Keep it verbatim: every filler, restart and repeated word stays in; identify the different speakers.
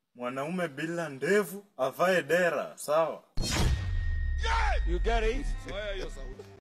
Speaker 1: Mwanaume bila ndevu avae dera, sawa?
Speaker 2: You get it?